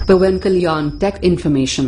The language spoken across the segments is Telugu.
Pawan Kalyan Tech Information.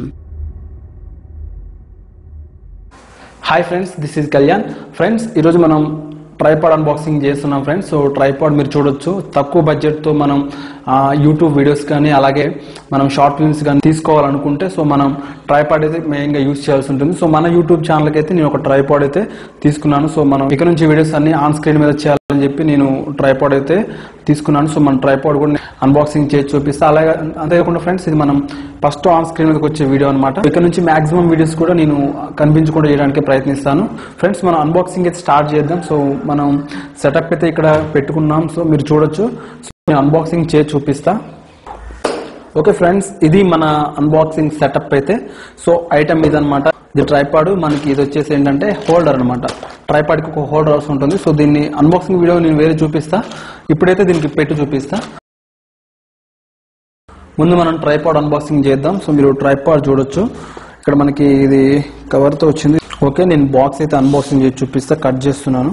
Hi friends, this is Kalyan. Friends, ఈరోజు మనం ట్రైపాడ్ అన్బాక్సింగ్ చేస్తున్నాం ఫ్రెండ్స్. సో ట్రైపాడ్ మీరు చూడొచ్చు, తక్కువ బడ్జెట్తో మనం యూట్యూబ్ వీడియోస్ కానీ అలాగే మనం షార్ట్ ఫిల్మ్స్ కానీ తీసుకోవాలనుకుంటే సో మనం ట్రైపాడ్ అయితే మెయిన్గా యూజ్ చేయాల్సి ఉంటుంది. సో మన యూట్యూబ్ ఛానల్కి అయితే నేను ఒక ట్రైపాడ్ అయితే తీసుకున్నాను. సో మనం ఇక్కడ నుంచి వీడియోస్ అన్ని ఆన్ స్క్రీన్ మీద చేయాలని చెప్పి నేను ట్రైపాడ్ అయితే తీసుకున్నాను. సో మన ట్రైపాడ్ కూడా అన్బాక్సింగ్ చేసి చూపిస్తా. అలాగే అంతేకాకుండా ఫ్రెండ్స్, ఇది మనం ఫస్ట్ ఆన్ స్క్రీన్ మీదకి వచ్చే వీడియో అనమాట. ఇక్కడ నుంచి మాక్సిమం వీడియోస్ కూడా నేను కనిపించకుండా చేయడానికి ప్రయత్నిస్తాను. ఫ్రెండ్స్, మనం అన్బాక్సింగ్ అయితే స్టార్ట్ చేద్దాం. సో మనం సెటప్ అయితే ఇక్కడ పెట్టుకున్నాం. సో మీరు చూడొచ్చు. సో నేను అన్బాక్సింగ్ చేసి చూపిస్తా. ఓకే ఫ్రెండ్స్, ఇది మన అన్బాక్సింగ్ సెటప్ అయితే. సో ఐటమ్ ఇది అనమాట. ఇది ట్రైపాడ్. మనకి ఇది వచ్చేసి ఏంటంటే హోల్డర్ అనమాట. ట్రైపాడ్కి ఒక హోల్డర్ అవసరం ఉంటుంది. సో దీన్ని అన్బాక్సింగ్ వీడియో నేను వేరే చూపిస్తా. ఇప్పుడైతే దీనికి పెట్టి చూపిస్తా. ముందు మనం ట్రైపాడ్ అన్బాక్సింగ్ చేద్దాం. సో మీరు ట్రైపాడ్ చూడొచ్చు. ఇక్కడ మనకి ఇది కవర్తో వచ్చింది. ఓకే, నేను బాక్స్ అయితే అన్బాక్సింగ్ చేసి చూపిస్తా. కట్ చేస్తున్నాను.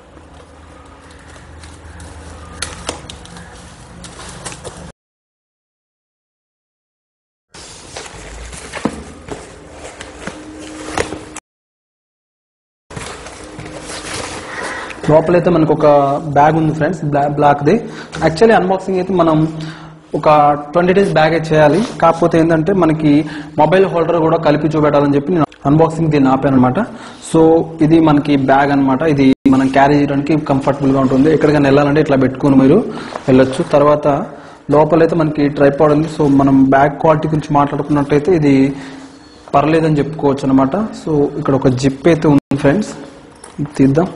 లోపలైతే మనకు ఒక బ్యాగ్ ఉంది ఫ్రెండ్స్, బ్లాక్ది. యాక్చువల్లీ అన్బాక్సింగ్ అయితే మనం ఒక 20 days బ్యాగ్ అయితే చేయాలి. కాకపోతే ఏంటంటే మనకి మొబైల్ హోల్డర్ కూడా కలిపి చూపెట్టాలని చెప్పి నేను అన్బాక్సింగ్ దీన్ని ఆపాను అనమాట. సో ఇది మనకి బ్యాగ్ అనమాట. ఇది మనం క్యారీ చేయడానికి కంఫర్టబుల్గా ఉంటుంది. ఎక్కడికైనా వెళ్ళాలంటే ఇట్లా పెట్టుకుని మీరు వెళ్ళొచ్చు. తర్వాత లోపలైతే మనకి ట్రైపాడ్ ఉంది. సో మనం బ్యాగ్ క్వాలిటీ గురించి మాట్లాడుకున్నట్టయితే ఇది పర్లేదని చెప్పుకోవచ్చు అనమాట. సో ఇక్కడ ఒక జిప్ అయితే ఉంది ఫ్రెండ్స్, తీద్దాం.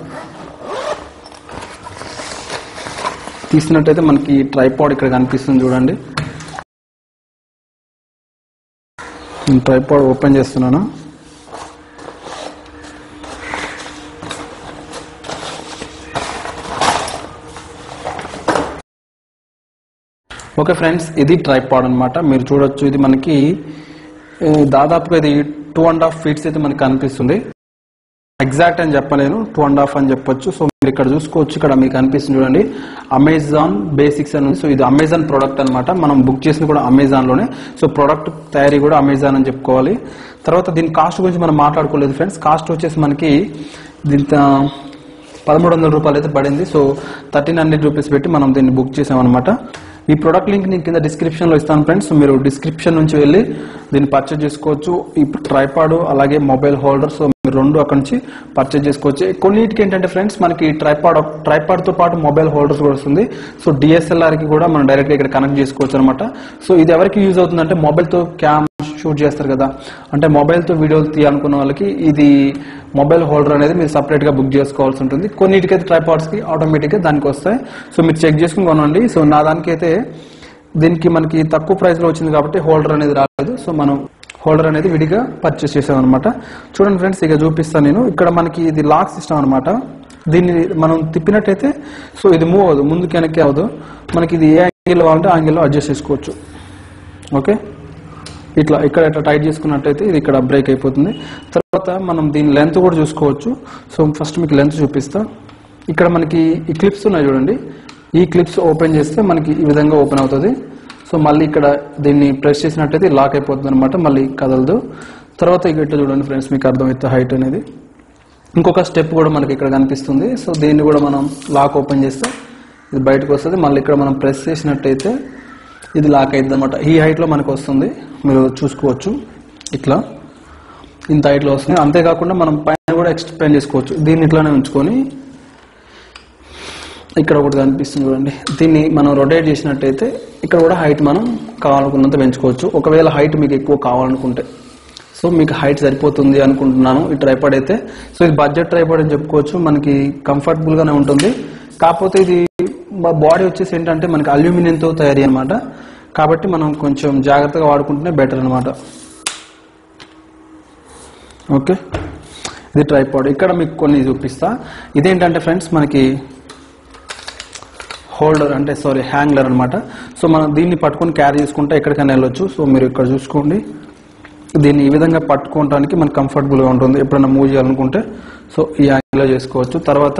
తీసినట్టయితే మనకి ట్రైపాడ్ ఇక్కడ కనిపిస్తుంది చూడండి. నేను ట్రైపాడ్ ఓపెన్ చేస్తున్నాను. ఓకే ఫ్రెండ్స్, ఇది ట్రైపాడ్ అనమాట. మీరు చూడొచ్చు. ఇది మనకి దాదాపుగా ఇది 2.5 feet అయితే మనకి కనిపిస్తుంది. ఎగ్జాక్ట్ అని చెప్పలేను, 2.5 అని చెప్పొచ్చు. సో మీరు ఇక్కడ చూసుకోవచ్చు. ఇక్కడ మీకు అనిపిస్తుంది చూడండి, అమెజాన్ బేసిక్స్ అని. సో ఇది అమెజాన్ ప్రోడక్ట్ అనమాట. మనం బుక్ చేసింది కూడా అమెజాన్ లోనే. సో ప్రోడక్ట్ తయారీ కూడా అమెజాన్ అని చెప్పుకోవాలి. తర్వాత దీని కాస్ట్ గురించి మనం మాట్లాడుకోలేదు ఫ్రెండ్స్. కాస్ట్ వచ్చేసి మనకి దీని 1,300 రూపాయలు అయితే పడింది. సో 1,300 రూపీస్ పెట్టి మనం దీన్ని బుక్ చేసామన్నమాట. ఈ ప్రొడక్ట్ లింక్ నేను కింద డిస్క్రిప్షన్లో ఇస్తాను ఫ్రెండ్స్. మీరు డిస్క్రిప్షన్ నుంచి వెళ్ళి దీన్ని పర్చేజ్ చేసుకోవచ్చు. ఈ ట్రైపాడ్ అలాగే మొబైల్ హోల్డర్, సో మీరు రెండు అక్కడ నుంచి పర్చేజ్ చేసుకోవచ్చు. కొన్నిటికి ఏంటంటే ఫ్రెండ్స్, మనకి ట్రైపాడ్తో పాటు మొబైల్ హోల్డర్స్ కూడా వస్తుంది. సో డిఎస్ఎల్ఆర్కి కూడా మనం డైరెక్ట్గా ఇక్కడ కనెక్ట్ చేసుకోవచ్చు అనమాట. సో ఇది ఎవరికి యూజ్ అవుతుందంటే మొబైల్తో క్యామ్ షూట్ చేస్తారు కదా, అంటే మొబైల్తో వీడియోలు తీయాలనుకున్న వాళ్ళకి ఇది మొబైల్ హోల్డర్ అనేది మీరు సపరేట్గా బుక్ చేసుకోవాల్సి ఉంటుంది. కొన్నిటికైతే ట్రైపాడ్స్కి ఆటోమేటిక్గా దానికి వస్తాయి. సో మీరు చెక్ చేసుకుని కొనండి. సో నా దానికైతే దీనికి మనకి తక్కువ ప్రైస్లో వచ్చింది కాబట్టి హోల్డర్ అనేది రాలేదు. సో మనం హోల్డర్ అనేది విడిగా పర్చేస్ చేసాం అనమాట. చూడండి ఫ్రెండ్స్, ఇక చూపిస్తాను నేను. ఇక్కడ మనకి ఇది లాక్ సిస్టమ్ అనమాట. దీన్ని మనం తిప్పినట్టయితే సో ఇది మూవ్ అవ్వదు, ముందుకు వెనక్కి అవ్వదు. మనకి ఇది ఏ యాంగిల్లో కావాలంటే ఆ యాంగిల్లో అడ్జస్ట్ చేసుకోవచ్చు. ఓకే, ఇట్లా ఇక్కడ ఇట్లా టైట్ చేసుకున్నట్టయితే ఇది ఇక్కడ బ్రేక్ అయిపోతుంది. తర్వాత మనం దీని లెంత్ కూడా చూసుకోవచ్చు. సో ఫస్ట్ మీకు లెంత్ చూపిస్తా. ఇక్కడ మనకి ఈ క్లిప్స్ ఉన్నాయి చూడండి. ఈ క్లిప్స్ ఓపెన్ చేస్తే మనకి ఈ విధంగా ఓపెన్ అవుతుంది. సో మళ్ళీ ఇక్కడ దీన్ని ప్రెస్ చేసినట్టయితే లాక్ అయిపోతుంది అనమాట, మళ్ళీ కదలదు. తర్వాత ఇక ఇట్లా చూడండి ఫ్రెండ్స్, మీకు అర్థమవుతుంది హైట్ అనేది. ఇంకొక స్టెప్ కూడా మనకి ఇక్కడ కనిపిస్తుంది. సో దీన్ని కూడా మనం లాక్ ఓపెన్ చేస్తే ఇది బయటకు వస్తుంది. మళ్ళీ ఇక్కడ మనం ప్రెస్ చేసినట్టయితే ఇది లాక్ అవుతుంది అనమాట. ఈ హైట్లో మనకు వస్తుంది, మీరు చూసుకోవచ్చు. ఇట్లా ఇంత హైట్లో వస్తుంది. అంతేకాకుండా మనం పైన కూడా ఎక్స్టెండ్ చేసుకోవచ్చు. దీన్ని ఇట్లానే ఉంచుకొని ఇక్కడ ఒకటి కనిపిస్తుంది చూడండి. దీన్ని మనం రొటేట్ చేసినట్టయితే ఇక్కడ కూడా హైట్ మనం కావాలనుకున్నంత పెంచుకోవచ్చు. ఒకవేళ హైట్ మీకు ఎక్కువ కావాలనుకుంటే. సో మీకు హైట్ సరిపోతుంది అనుకుంటున్నాను ఈ ట్రైపాడ్ అయితే. సో ఇది బడ్జెట్ ట్రైపాడ్ అని చెప్పుకోవచ్చు. మనకి కంఫర్టబుల్గానే ఉంటుంది. కాకపోతే ఇది బాడీ వచ్చేసి ఏంటంటే మనకి అల్యూమినియంతో తయారీ అనమాట. కాబట్టి మనం కొంచెం జాగ్రత్తగా వాడుకుంటేనే బెటర్ అనమాట. ఓకే, ఇది ట్రైపాడ్. ఇక్కడ మీకు కొన్ని చూపిస్తా. ఇదేంటంటే ఫ్రెండ్స్, మనకి హోల్డర్ అంటే హ్యాంగ్లర్ అనమాట. సో మనం దీన్ని పట్టుకొని క్యారీ చేసుకుంటే ఎక్కడికైనా వెళ్ళొచ్చు. సో మీరు ఇక్కడ చూసుకోండి. దీన్ని ఈ విధంగా పట్టుకోవడానికి మనకు కంఫర్టబుల్గా ఉంటుంది ఎప్పుడైనా మూవ్ చేయాలనుకుంటే. సో ఈ యాంగిల్లో చేసుకోవచ్చు. తర్వాత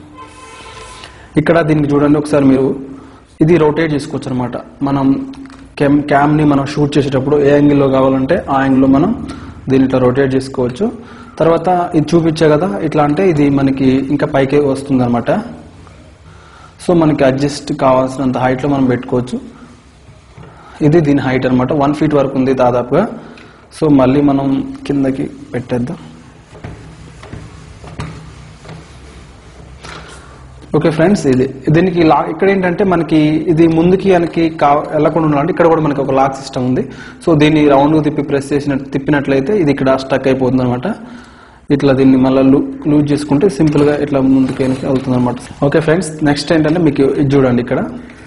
ఇక్కడ దీనికి చూడండి ఒకసారి మీరు, ఇది రొటేట్ చేసుకోవచ్చు అనమాట. మనం క్యామ్ని మనం షూట్ చేసేటప్పుడు ఏ యాంగిల్లో కావాలంటే ఆ యాంగిల్లో మనం దీన్ని ఇట్లా రొటేట్ చేసుకోవచ్చు. తర్వాత ఇది చూపించే కదా ఇట్లా అంటే ఇది మనకి ఇంకా పైకి వస్తుంది అనమాట. సో మనకి అడ్జస్ట్ కావాల్సినంత హైట్లో మనం పెట్టుకోవచ్చు. ఇది దీని హైట్ అనమాట, 1 feet వరకు ఉంది దాదాపుగా. సో మళ్ళీ మనం కిందకి పెట్టేద్దాం. ఓకే ఫ్రెండ్స్, దీనికి ఇక్కడ ఏంటంటే మనకి ఇది ముందుకి వెనక్కి వెళ్ళకుండా ఉండాలంటే ఇక్కడ కూడా మనకి ఒక లాక్ సిస్టమ్ ఉంది. సో దీన్ని రౌండ్గా తిప్పినట్లయితే ఇది ఇక్కడ స్టక్ అయిపోతుంది అనమాట. ఇట్లా దీన్ని మళ్ళీ లూజ్ చేసుకుంటే సింపుల్గా ఇట్లా ముందుకు వెనక్కి వెళ్తుంది అనమాట. ఓకే ఫ్రెండ్స్, నెక్స్ట్ ఏంటంటే మీకు ఇది చూడండి ఇక్కడ.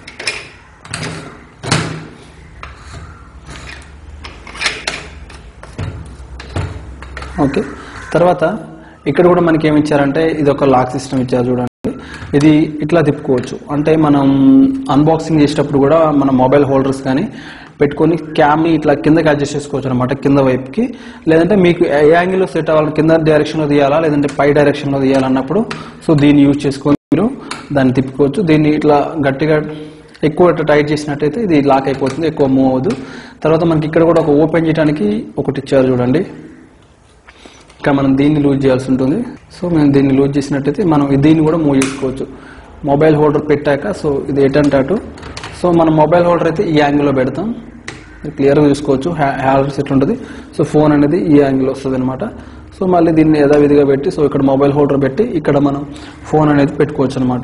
ఓకే, తర్వాత ఇక్కడ కూడా మనకి ఏమి ఇచ్చారంటే ఇది ఒక లాక్ సిస్టమ్ ఇచ్చారు చూడండి. ఇది ఇట్లా తిప్పుకోవచ్చు. అంటే మనం అన్బాక్సింగ్ చేసేటప్పుడు కూడా మన మొబైల్ హోల్డర్స్ కానీ పెట్టుకొని క్యామ్ని ఇట్లా కిందకి అడ్జస్ట్ చేసుకోవచ్చు అనమాట, కింద వైపుకి. లేదంటే మీకు ఏ యాంగిల్లో సెట్ అవ్వాలి, కింద డైరెక్షన్లో తీయాలా లేదంటే పై డైరెక్షన్లో తీయాలన్నప్పుడు సో దీన్ని యూజ్ చేసుకొని మీరు దాన్ని తిప్పుకోవచ్చు. దీన్ని ఇట్లా గట్టిగా ఎక్కువ టైట్ చేసినట్టయితే ఇది లాక్ అయిపోతుంది, ఎక్కువ మూవ్ అవ్వదు. తర్వాత మనకి ఇక్కడ కూడా ఒక ఓపెన్ చేయడానికి ఒకటి ఇచ్చారు చూడండి. ఇక్కడ మనం దీన్ని లూజ్ చేయాల్సి ఉంటుంది. సో మేము దీన్ని లూజ్ చేసినట్టయితే మనం దీన్ని కూడా మూవ్ చేసుకోవచ్చు. మొబైల్ హోల్డర్ పెట్టాక సో ఇది ఎటంటే అటు. సో మనం మొబైల్ హోల్డర్ అయితే ఈ యాంగిల్లో పెడతాం, క్లియర్గా చూసుకోవచ్చు హ్యాండల్ సెట్ ఉంటుంది. సో ఫోన్ అనేది ఈ యాంగిల్ వస్తుంది అనమాట. సో మళ్ళీ దీన్ని యథావిధిగా పెట్టి సో ఇక్కడ మొబైల్ హోల్డర్ పెట్టి ఇక్కడ మనం ఫోన్ అనేది పెట్టుకోవచ్చు అనమాట.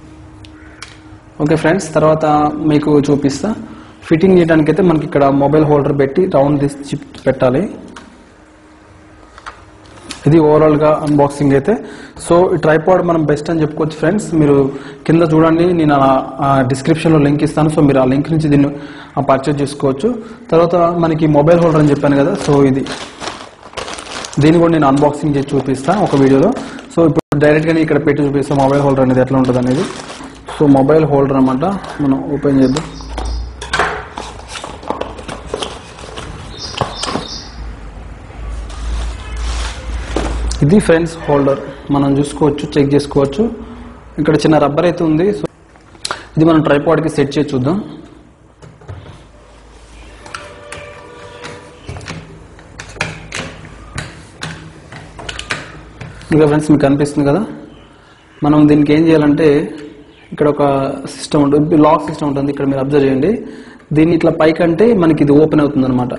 ఓకే ఫ్రెండ్స్, తర్వాత మీకు చూపిస్తా. ఫిట్టింగ్ చేయడానికి అయితే మనకి ఇక్కడ మొబైల్ హోల్డర్ పెట్టి రౌండ్ తీసి పెట్టాలి. ఇది ఓవరాల్గా అన్బాక్సింగ్ అయితే. సో ఈ ట్రైపాడ్ మనం బెస్ట్ అని చెప్పుకోవచ్చు ఫ్రెండ్స్. మీరు కింద చూడండి, నేను డిస్క్రిప్షన్లో లింక్ ఇస్తాను. సో మీరు ఆ లింక్ నుంచి దీన్ని పర్చేజ్ చేసుకోవచ్చు. తర్వాత మనకి మొబైల్ హోల్డర్ అని చెప్పాను కదా, సో దీన్ని కూడా నేను అన్బాక్సింగ్ చేసి చూపిస్తాను ఒక వీడియోలో. సో ఇప్పుడు డైరెక్ట్గా ఇక్కడ పెట్టి చూపిస్తాను మొబైల్ హోల్డర్ అనేది ఎట్లా ఉంటుంది అనేది. సో మొబైల్ హోల్డర్ అన్నమాట, మనం ఓపెన్ చేద్దాం. ఇది ఫ్రెండ్స్ హోల్డర్, మనం చూసుకోవచ్చు, చెక్ చేసుకోవచ్చు. ఇక్కడ చిన్న రబ్బర్ అయితే ఉంది. సో ఇది మనం ట్రైపాడ్కి సెట్ చేసి చూద్దాం. ఇంకా ఫ్రెండ్స్ మీకు కనిపిస్తుంది కదా. మనం దీనికి ఏం చేయాలంటే ఇక్కడ ఒక సిస్టమ్ ఉంటుంది, లాక్ సిస్టమ్ ఉంటుంది. ఇక్కడ మీరు అబ్జర్వ్ చేయండి, దీన్ని ఇట్లా పైకంటే మనకి ఇది ఓపెన్ అవుతుంది అనమాట.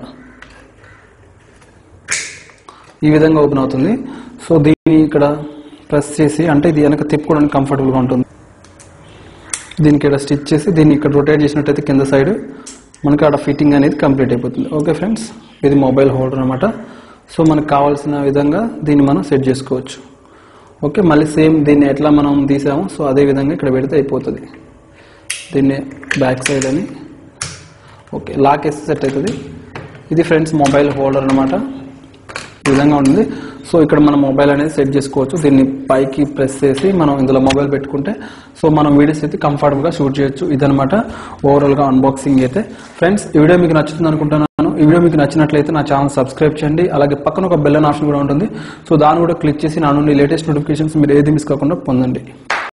ఈ విధంగా ఓపెన్ అవుతుంది. సో దీన్ని ఇక్కడ ప్రెస్ చేసి అంటే ఇది వెనక తిప్పుకోవడానికి కంఫర్టబుల్గా ఉంటుంది. దీనికి ఇక్కడ స్టిచ్ చేసి దీన్ని ఇక్కడ రొటేట్ చేసినట్టయితే కింద సైడ్ మనకి అక్కడ ఫిట్టింగ్ అనేది కంప్లీట్ అయిపోతుంది. ఓకే ఫ్రెండ్స్, ఇది మొబైల్ హోల్డర్ అనమాట. సో మనకు కావాల్సిన విధంగా దీన్ని మనం సెట్ చేసుకోవచ్చు. ఓకే, మళ్ళీ సేమ్ దీన్ని ఎట్లా మనం తీసామో సో అదే విధంగా ఇక్కడ పెడితే అయిపోతుంది. దీన్ని బ్యాక్ సైడ్ అని ఓకే లాక్ వేస్తే సెట్ అవుతుంది. ఇది ఫ్రెండ్స్ మొబైల్ హోల్డర్ అనమాట, ఈ విధంగా ఉంటుంది. సో ఇక్కడ మనం మొబైల్ అనేది సెట్ చేసుకోవచ్చు. దీన్ని పైకి ప్రెస్ చేసి మనం ఇందులో మొబైల్ పెట్టుకుంటే సో మనం వీడియోస్ అయితే కంఫర్టబుల్గా షూట్ చేయొచ్చు. ఇదనమాట ఓవరాల్గా అన్బాక్సింగ్ అయితే. ఫ్రెండ్స్, ఈ వీడియో మీకు నచ్చుతుంది అనుకుంటున్నాను. ఈ వీడియో మీకు నచ్చినట్లయితే నా ఛానల్ సబ్స్క్రైబ్ చేయండి. అలాగే పక్కన ఒక బెల్ ఆప్షన్ కూడా ఉంటుంది. సో దాన్ని కూడా క్లిక్ చేసి నా నుండి లేటెస్ట్ నోటిఫికేషన్స్ మీరు ఏది మిస్ కాకుండా పొందండి.